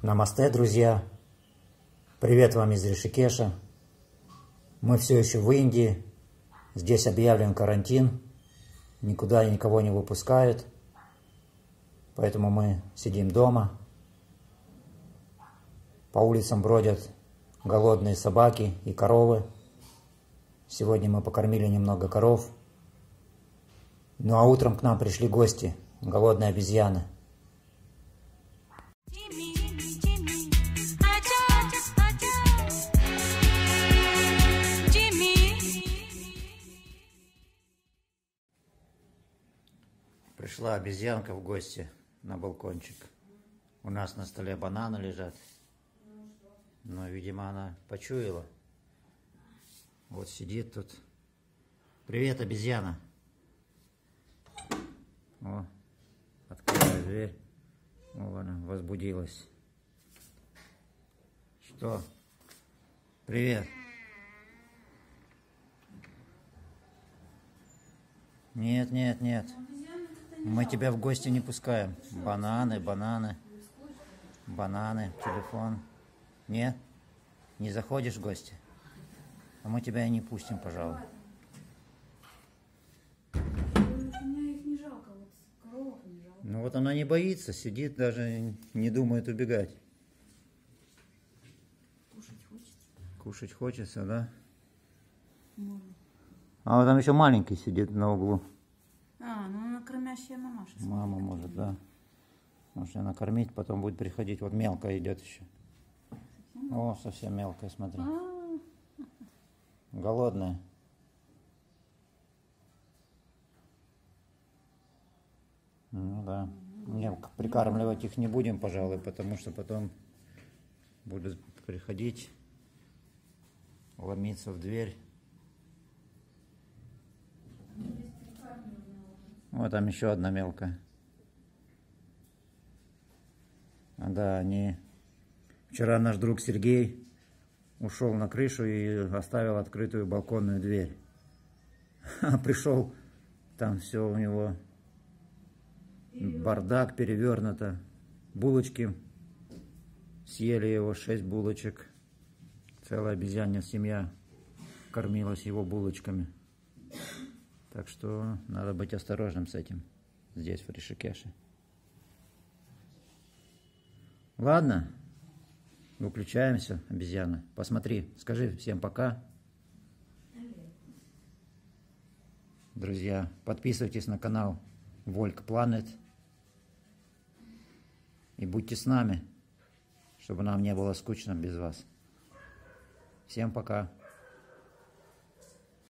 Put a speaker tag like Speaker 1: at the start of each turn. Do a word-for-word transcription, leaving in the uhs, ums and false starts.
Speaker 1: Намасте, друзья! Привет вам из Ришикеша. Мы все еще в Индии. Здесь объявлен карантин. Никуда никого не выпускают. Поэтому мы сидим дома. По улицам бродят голодные собаки и коровы. Сегодня мы покормили немного коров. Ну а утром к нам пришли гости, голодные обезьяны. Пришла обезьянка в гости на балкончик. У нас на столе бананы лежат. Но, видимо, она почуяла. Вот сидит тут. Привет, обезьяна. О, открываю дверь. О, она возбудилась. Что? Привет. Нет, нет, нет. Мы тебя в гости не пускаем. Бананы, бананы. Бананы, телефон. Нет? Не заходишь в гости? А мы тебя и не пустим, пожалуй. Ну вот она не боится, сидит, даже не думает убегать.
Speaker 2: Кушать хочется?
Speaker 1: Кушать хочется, да?
Speaker 2: Можно.
Speaker 1: А вот там еще маленький сидит на углу.
Speaker 2: А, ну она кормящая мамаша.
Speaker 1: Мама может, да. Может ее накормить, потом будет приходить. Вот мелкая идет еще. Совсем О, совсем мелкая, смотри. А -а -а. Голодная. Ну да. Не, прикармливать их не будем, пожалуй, потому что потом будут приходить, ломиться в дверь. Вот там еще одна мелкая. А, да, они... Вчера наш друг Сергей ушел на крышу и оставил открытую балконную дверь. Пришел, там все у него бардак, перевернуто. Булочки. Съели его, шесть булочек. Целая обезьянья семья кормилась его булочками. Так что надо быть осторожным с этим здесь, в Ришикеше. Ладно, выключаемся, обезьяна. Посмотри, скажи всем пока. Друзья, подписывайтесь на канал Volk Planet. И будьте с нами, чтобы нам не было скучно без вас. Всем пока.